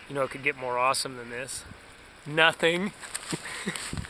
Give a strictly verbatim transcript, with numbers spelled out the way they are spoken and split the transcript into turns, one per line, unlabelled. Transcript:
You know, it could get more awesome than this. Nothing.